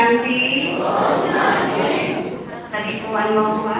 शांति। सभी को अनुभव हुआ।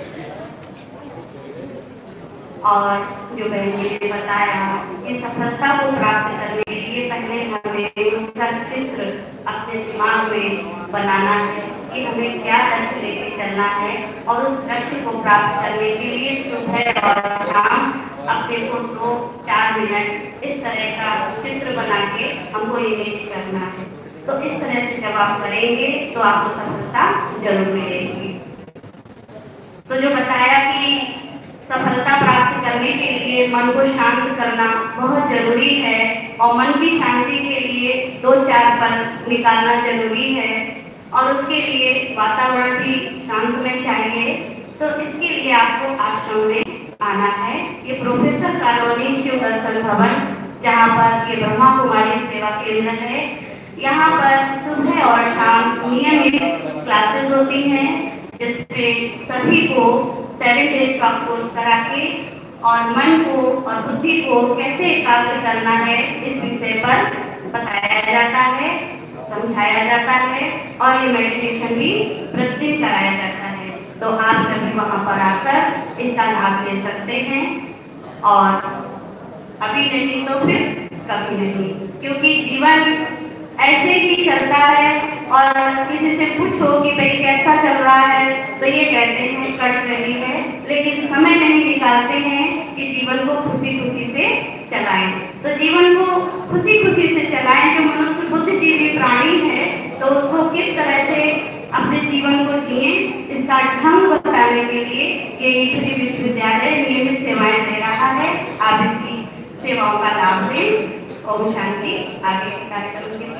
और जो बहन जी ने बताया कि सफलता को प्राप्त करने के लिए पहले हमें उसका चित्र अपने दिमाग में बनाना है कि हमें क्या लक्ष्य लेके चलना है, और उस लक्ष्य को प्राप्त करने के लिए सुबह और शाम अपने को 2-4 मिनट इस तरह का चित्र बना के हमको इमेज करना है। तो इस तरह से जब आप करेंगे तो आपको सफलता जरूर मिलेगी। तो जो बताया कि सफलता प्राप्त करने के लिए मन को शांत करना बहुत जरूरी है, और मन की शांति के लिए 2-4 पल निकालना जरूरी है, और उसके लिए वातावरण भी शांतमय चाहिए। तो इसके लिए आपको आश्रम में आना है। ये प्रोफेसर कॉलोनी शिव दर्शन भवन, जहाँ पर ये ब्रह्मा कुमारी सेवा केंद्र है, यहाँ पर सुबह और शाम नियमित क्लासेस होती हैं, जिसपे सभी को 7 डेज का कोर्स करा के और मन को और बुद्धि को कैसे एकाग्र करना है इस विषय पर बताया जाता है, समझाया जाता है, और ये मेडिटेशन भी प्रतिदिन कराया जाता है। तो आप सभी वहाँ पर आकर इसका लाभ ले सकते हैं, और अभी नहीं तो फिर कभी नहीं, क्योंकि जीवन ऐसे ही चलता है। और किसी से पूछो कि भाई कैसा चल रहा है, तो ये कहते हैं कट रही है, लेकिन समय नहीं निकालते हैं कि जीवन को खुशी खुशी से चलाएं। तो जीवन को खुशी खुशी से चलाएं। जो मनुष्य बुद्धिजीवी प्राणी है, तो उसको किस तरह से अपने जीवन को जिए, इसका ढंग बताने के लिए ये ईश्वरी विश्वविद्यालय नियमित सेवाएं दे रहा है। आप इसकी सेवाओं का लाभ लें। ओम शांति। आगे कार्यक्रम के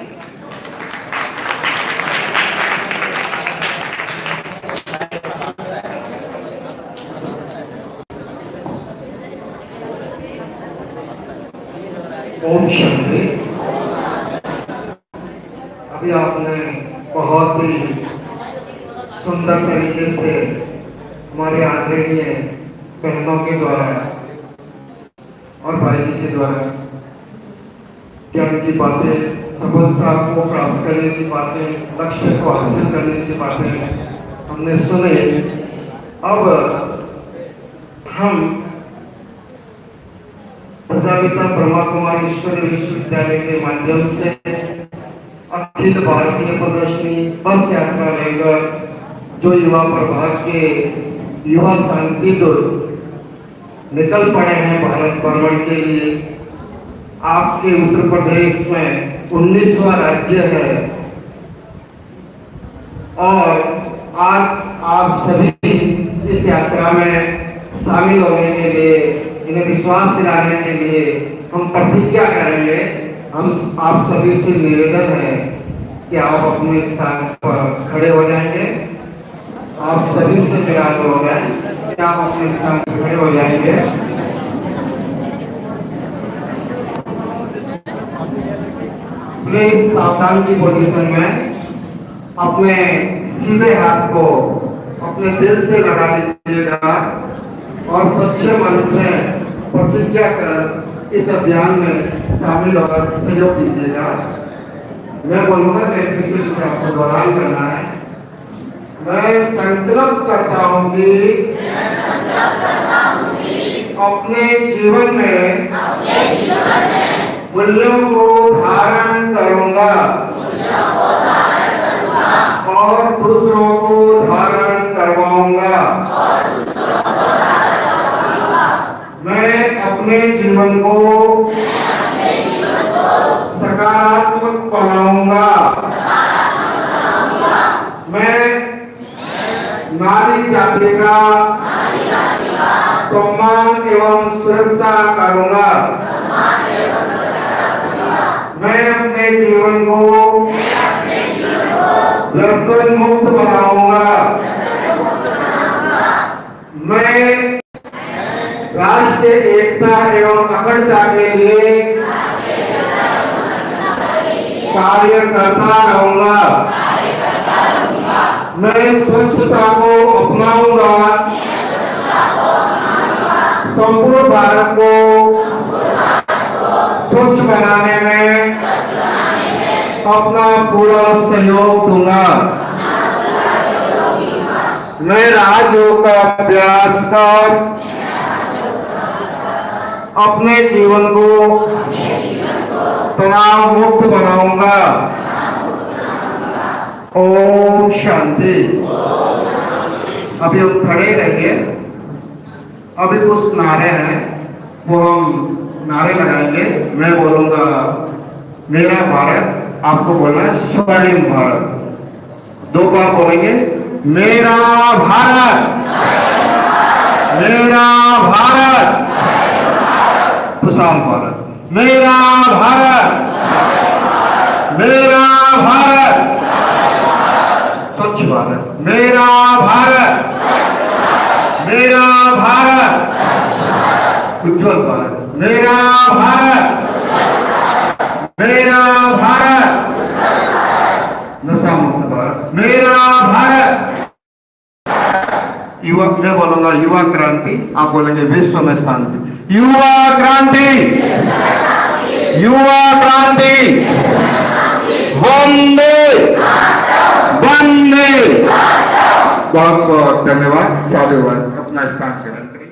ओम शांति। अभी आपने बहुत ही सुंदर तरीके से हमारे आदरणीय बहनों के द्वारा और भाई जी के द्वारा ज्ञान की बातें, सफलता को प्राप्त करने की बातें, लक्ष्य को हासिल करने की बातें हमने सुने। अब हम प्रजापिता ब्रह्मा कुमारी ईश्वरी विश्वविद्यालय के माध्यम से अखिल भारतीय प्रदर्शनी बस यात्रा लेकर जो युवा प्रभाग के युवा सांसद निकल पड़े हैं भारत भ्रमण के लिए। आपके उत्तर प्रदेश में 19वां राज्य है, और आज आप सभी इस यात्रा में शामिल होने के लिए, इन्हें विश्वास दिलाने के लिए हम प्रतिज्ञा करेंगे। हम आप सभी से निवेदन है कि आप अपने स्थान पर खड़े हो जाएंगे। आप सभी से निवेदन होगा कि आप अपने स्थान पर खड़े हो जाएंगे। प्लीज सावधान की पोजीशन में अपने सीधे हाथ को अपने दिल से लगा लीजिएगा, और सच्चे मन से प्रतिज्ञा कर इस अभियान में शामिल होकर सहयोग दीजिएगा। मैं बोलूँगा कि किसी से आपको दोहरान करना है। मैं संकल्प करता हूँ कि अपने जीवन में मूल्यों को धारण करूँगा और दूसरों को धारण करवाऊंगा। मैं अपने जीवन को सकारात्मक बनाऊंगा। मैं नारी जाति का सम्मान एवं सुरक्षा करूंगा। मैं अपने जीवन को व्यसन मुक्त बनाऊंगा। मैं राष्ट्रीय एकता एवं अखंडता के लिए कार्य करता रहूंगा। मैं स्वच्छता को अपनाऊंगा। संपूर्ण भारत को स्वच्छ बनाने में अपना पूरा सहयोग दूंगा। मैं राजयोग का अभ्यास कर अपने जीवन को तनाव मुक्त बनाऊंगा। ओम शांति। अभी हम खड़े रहेंगे। अभी कुछ नारे हैं, वो हम नारे लगाएंगे। मैं बोलूंगा मेरा भारत, आपको बोलना है स्वर्णिम भारत। 2 बार बोलेंगे, मेरा भारत, मेरा भारत, प्रशांत भारत, मेरा भारत, मेरा भारत, स्वच्छ भारत, मेरा भारत, मेरा भारत, उज्ज्वल भारत, मेरा भारत, मेरा भारत, नशा मुक्त भारत, मेरा भारत। युवा, मैं बोलूंगा युवा क्रांति, आप बोलेंगे विश्व में शांति। युवा क्रांति, युवा क्रांति, वंदे वंदे। बहुत बहुत धन्यवाद। साधुवाद। अपना स्थान ग्रहण करें।